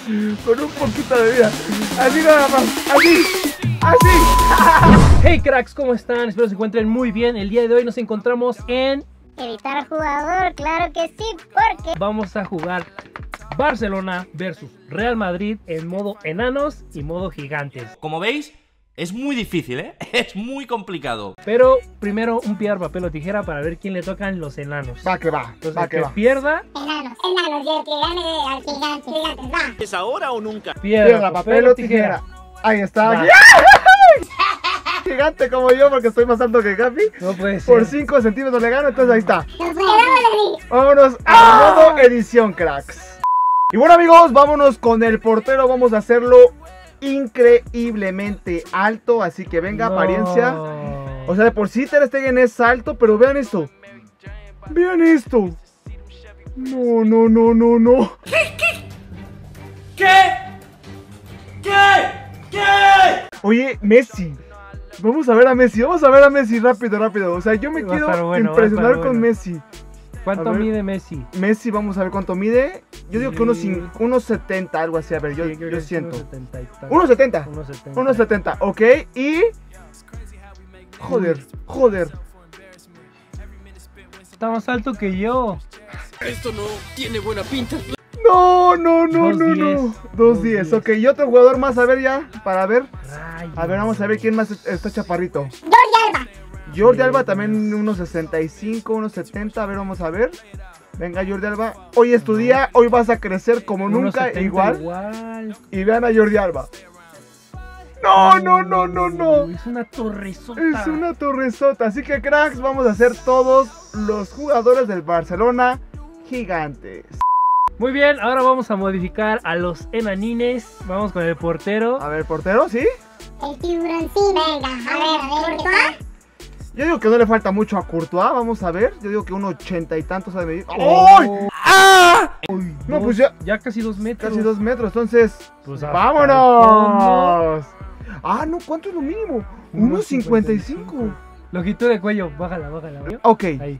Con un poquito de vida. Así nada más. Así. Hey cracks, ¿cómo están? Espero se encuentren muy bien. El día de hoy nos encontramos en... Editar jugador, claro que sí, porque... Vamos a jugar Barcelona versus Real Madrid en modo enanos y modo gigantes. Como veis, es muy difícil, ¿eh? Es muy complicado. Pero primero un piedra, papel o tijera para ver quién le tocan los enanos. Va que va. Entonces Va el que que va. Enanos, pierda... y el que gane al gigante, va. ¿Es ahora o nunca? Piedra, papel o tijera. Ahí está. Va. Gigante como yo porque estoy más alto que Capi. No puede ser. Por 5 centímetros le gano, entonces ahí está. Nos quedamos así. Vámonos a modo edición, cracks. Y bueno, amigos, vámonos con el portero. Vamos a hacerlo increíblemente alto. Así que venga, No. apariencia. O sea, de por sí Ter Stegen es alto, pero vean esto. Vean esto. No, no, no, no, no. ¿Qué? Oye, Messi. Vamos a ver a Messi, rápido, rápido. O sea, yo me Va a quiero estar bueno, impresionar va a estar con bueno. Messi. ¿Cuánto A ver. mide Messi? Messi, vamos a ver cuánto mide. Yo digo que Sí. unos 70, algo así. A ver, Sí, creo yo que es siento. 1.70 y tanto. 1.70. 1.70. 1.70, ok. Y... Joder. Está más alto que yo. Esto no tiene buena pinta. No, no, no, no, 2.10. no. 2.10, ok. Y otro jugador más, a ver ya, para ver. Rayos. A ver, vamos a ver quién más está chaparrito. Jordi Alba. Jordi Alba también unos 65, unos 70. A ver, vamos a ver. Venga, Jordi Alba. Hoy es tu día, hoy vas a crecer como nunca, 1.70 igual. Y vean a Jordi Alba. No, no, no, no, no. Es una torresota. Es una torresota. Así que, cracks, vamos a hacer todos los jugadores del Barcelona gigantes. Muy bien, ahora vamos a modificar a los enanines. Vamos con el portero. A ver, portero, ¿sí? El tiburoncín. Venga, a ver, Courtois. Yo digo que no le falta mucho a Courtois. Vamos a ver. Yo digo que unos 80 y tantos ha de medir. ¡Ay! Oh, ¡Ay! No, pues ya casi 2 metros. casi 2 metros. Entonces, Pues hasta ¡vámonos! Ah, no, ¿cuánto es lo mínimo? 1.55. Longitud de cuello, bájala. Ok. Ahí.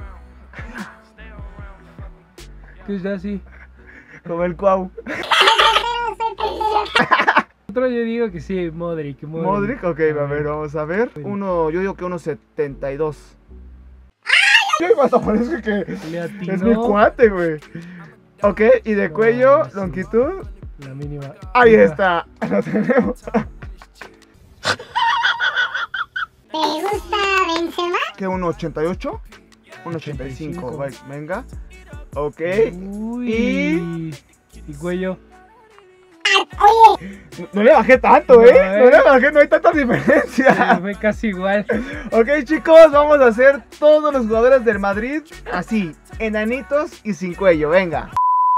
¿Qué es así? Como el Cuau. Otro yo digo que sí, Modric. Modric, ok, a ver, vamos a ver. Yo digo que unos 72. ¡Ay! Hasta parece que Le atinó. es mi cuate, güey. Ok, y de cuello, sí. longitud. La mínima. Ahí está. Lo tenemos. ¿Te gusta Benzema? ¿Qué? ¿Un 88? Un 85, venga. Ok. Uy. Y cuello. Oye, No le bajé tanto, No, No le bajé, no hay tanta diferencia. Fue casi igual. Ok, chicos, vamos a hacer todos los jugadores del Madrid así, enanitos y sin cuello, venga.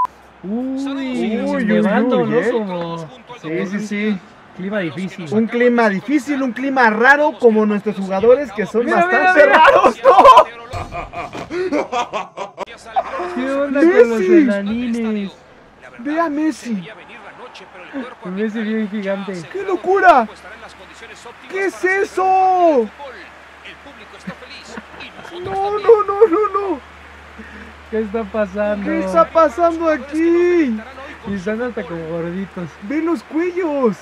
Uy, nevando, ¿no? ¿eh? Como... Sí. Clima difícil. Un clima difícil, un clima raro como nuestros jugadores que son Mira, bastante mira. raros, ¿no? ¿Qué onda con los Messi. enanines? Ve a Messi. Messi bien gigante. ¡Qué locura! ¿Qué es eso? No. ¿Qué está pasando? ¿Qué está pasando aquí? Y están hasta como gorditos. ¡Ve los cuellos!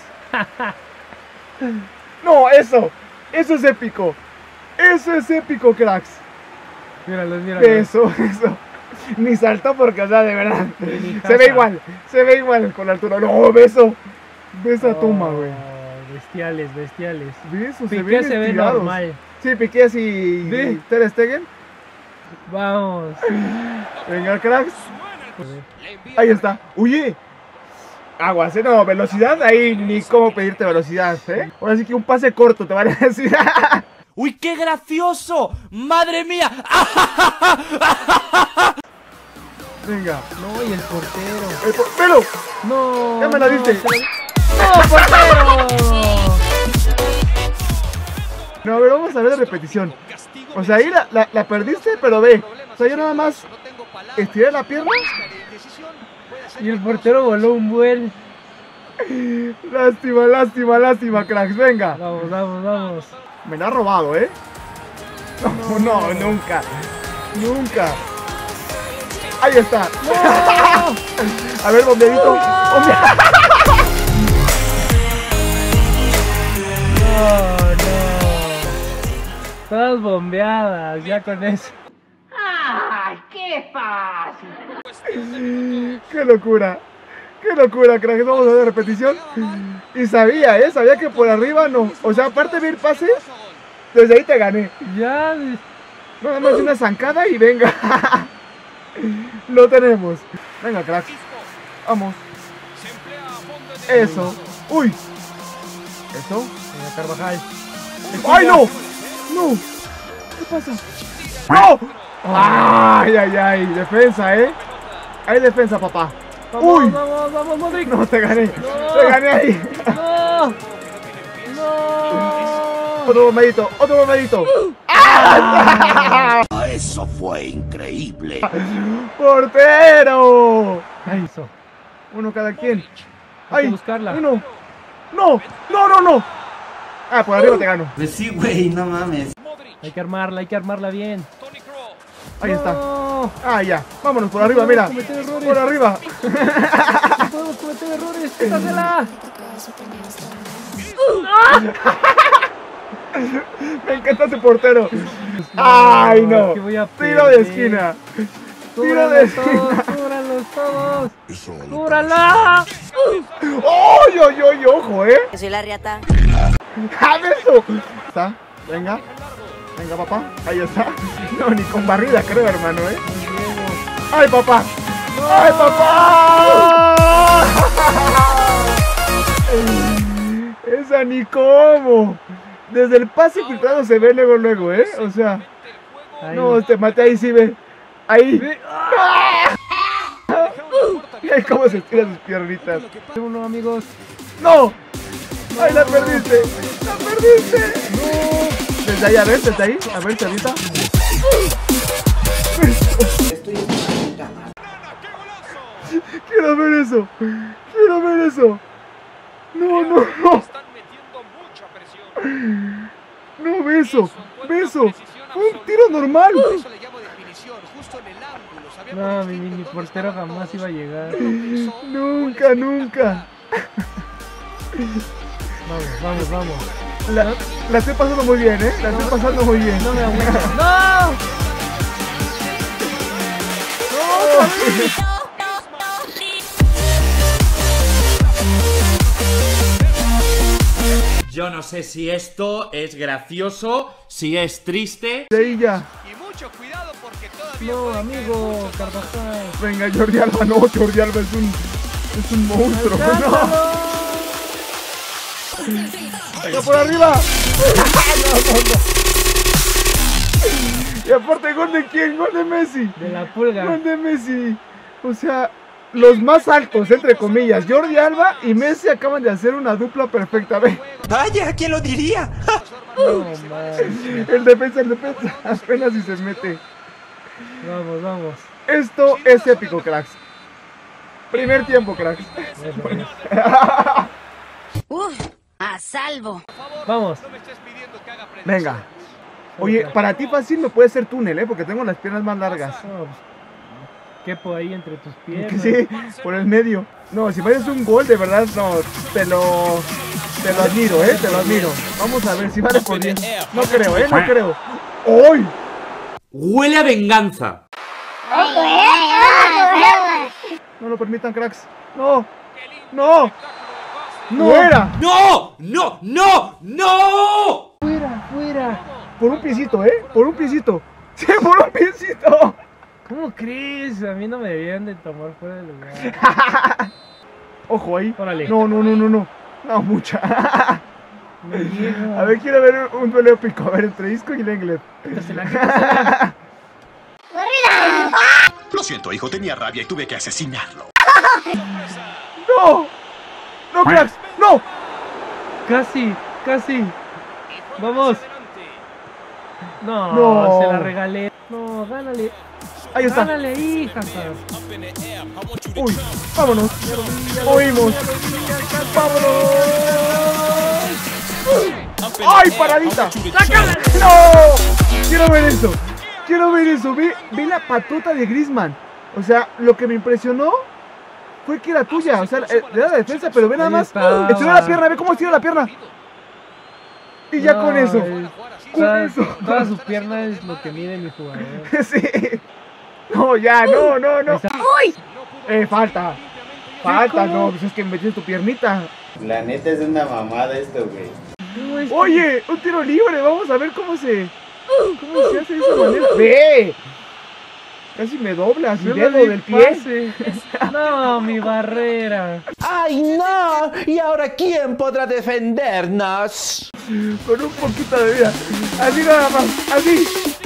No, eso es épico. Eso es épico, cracks. Míralos. Eso. Ni saltó porque, o sea, de verdad. Ni Se ve casa. igual con la altura. No, beso. Ve esa toma, güey. Bestiales. Ve eso, Piqué se ve estirados. normal. Sí, Piqué y Ve. Ter Stegen. Vamos. Venga, cracks. Ahí está. Oye. Aguas, no, velocidad, ahí ni cómo pedirte velocidad, Ahora sí que un pase corto te van a decir. ¡Uy, qué gracioso! ¡Madre mía! Venga. No, y el portero. ¡Pero! No. Ya me la diste. ¡No, portero! No, a ver, vamos a ver la repetición. O sea, ahí la perdiste, pero ve. O sea, yo nada más estiré la pierna. Y el portero voló un buen. Lástima, cracks. Venga. Vamos. Me la ha robado, No, nunca. Ahí está. A ver, bombeadito. Todas bombeadas, ya con eso. ¡Qué locura! ¡Qué locura, crack! Vamos a ver repetición. Y sabía, sabía que por arriba no. O sea, aparte de ir pase, desde ahí te gané. Ya. Nada más una zancada y venga. Lo tenemos. Venga, crack. Vamos. Eso. ¡Uy! Eso. Venga, Carvajal. ¡Ay, no! ¡No! ¿Qué pasa? ¡No! ¡Ay, ay, ay! Defensa, Hay defensa, papá. Vamos, ¡Uy! vamos, vamos, Modric. No, te gané. No. Te gané ahí. No. No. Otro bombeadito, otro bombeadito. Eso fue increíble. ¡Portero! Ahí hizo. Uno cada quien. Hay que ¡Ay! buscarla. ¡Uno! ¡No! ¡No, no, no! Ah, por arriba te gano. Pues sí, güey, no mames. Hay que armarla bien. Ahí está. No. Ah, ya. Vámonos por arriba, mira. Cometer errores. Por arriba. No podemos cometer errores. Quítasela. Me encanta ese portero. ¡Ay, no! ¿Qué voy a Tiro de perder? esquina. Tiro de esquina. Cúbralos todos. ¡Cúbrala! ¡Oy, oy, oy! ¡Ojo, Que soy la riata. ¡Ah, eso! ¿Está? Venga. Venga, papá. Ahí está. No, ni con barrida, creo, hermano, ¡Ay, papá! ¡Ay, papá! Esa ni cómo. Desde el pase filtrado se ve luego, luego, O sea. Ahí. No, te maté ahí, sí ve. Ahí. Ay, cómo se estiran sus piernitas. Uno, amigos. ¡No! ¡Ay, la perdiste! ¡La perdiste! ¡No! Desde ahí, a ver, desde ahí. A ver, chavita. Quiero ver eso. Quiero ver eso. No, no, no. No, beso. Beso. Un tiro normal. No, mi portero jamás iba a llegar. Nunca, nunca. Vamos, vamos. La estoy pasando muy bien, La estoy pasando muy bien. No me aguanto. ¡No! Yo no sé si esto es gracioso, si es triste. De ahí ya. No, amigo, Carvajal. Venga, Jordi Alba, no, Jordi Alba es un monstruo. No. Venga, por arriba. Y aparte, ¿gol de quién? Gol de Messi. De la pulga. Gol de Messi. O sea, los más altos, entre comillas, Jordi Alba y Messi acaban de hacer una dupla perfecta. Ve. Vaya, ¿quién lo diría? No, man. El defensa, apenas si se mete. Vamos, vamos. Esto es épico, cracks. Primer tiempo, cracks. A salvo. Vamos. Venga. Oye, para ti fácil no puede ser túnel, porque tengo las piernas más largas. No, pues, quepo ahí entre tus piernas. Sí, por el medio. No, si vayas un gol, de verdad, no, te lo admiro, te lo admiro. Vamos a ver si vale por 10. No creo, no creo. ¡Uy! Huele a venganza. No lo permitan, cracks. No, no, no. ¡Fuera! ¡No! ¡No! ¡No! ¡No! Fuera. Por un piecito, por un piecito. Sí, por un piecito. ¿Cómo crees? A mí no me debían de tomar fuera del lugar. Ojo ahí. Órale. No. No, mucha. No llega. A ver, quiero ver un duelo épico. A ver, entre Isco y Lenglet. Quítasela. Lo siento, hijo, tenía rabia y tuve que asesinarlo. ¡No! ¡No, cracks! ¡No! Casi. Vamos. No, No. se la regalé. No, gánale. Ahí está. Gánale ahí, Hazard. Uy, vámonos. Oímos. Vámonos. ¡Ay, paradita! ¡No! Quiero ver eso. Ve la patota de Griezmann. O sea, lo que me impresionó fue que era tuya. O sea, era la defensa, pero ve nada más. Estiró la pierna, ve cómo estira la pierna. Y ya con eso. Toda su pierna es lo que mide mi jugador. Sí. No, ya, no. ¡Uy! Falta. Falta, no, pues es que metiste tu piernita. La neta es una mamada esto, güey. Oye, un tiro libre, vamos a ver cómo se hace de esa manera. ¡Ve! Casi me doblas el dedo del pie. No, mi barrera. ¡Ay, no! ¿Y ahora quién podrá defendernos? Con un poquito de vida. Así nada más, así.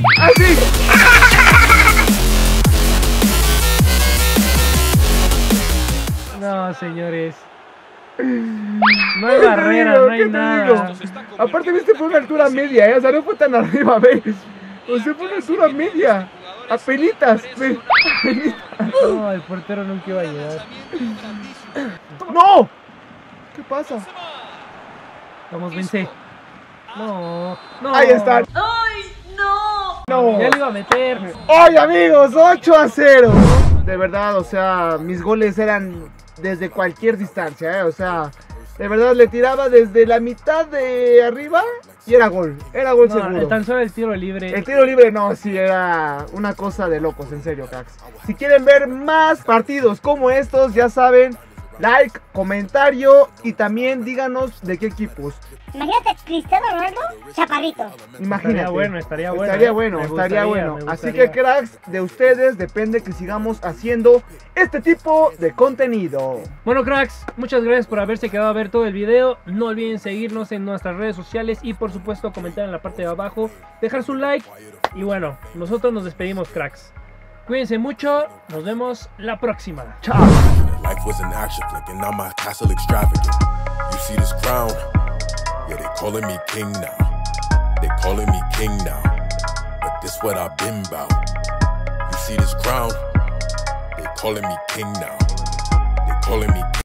No, señores. No hay barrera, no hay nada. Aparte, viste, fue una altura media, o sea, no fue tan arriba, ¿ves? O sea, fue una altura media. Apenitas, ve. No, el portero nunca iba a llegar. ¡No! ¿Qué pasa? Vamos, vence. No. Ahí están. ¡Ay, no! No. Ya le iba a meter. ¡Ay, amigos! 8-0. De verdad, o sea, mis goles eran desde cualquier distancia, o sea, de verdad le tiraba desde la mitad de arriba y era gol seguro. Tan solo el tiro libre. El tiro libre no, sí, era una cosa de locos, en serio, cracks. Si quieren ver más partidos como estos, ya saben, like, comentario y también díganos de qué equipos. Imagínate, Cristiano Ronaldo, chaparrito. Imagínate. Estaría bueno. Así que, cracks, de ustedes depende que sigamos haciendo este tipo de contenido. Bueno, cracks, muchas gracias por haberse quedado a ver todo el video. No olviden seguirnos en nuestras redes sociales y por supuesto comentar en la parte de abajo, dejar su like y bueno, nosotros nos despedimos, cracks. Cuídense mucho, nos vemos la próxima. Chao. Life was an action flick and now my castle extravagant. You see this crown? Yeah, they calling me king now. They calling me king now. But this what I've been bout. You see this crown? They calling me king now. They calling me king.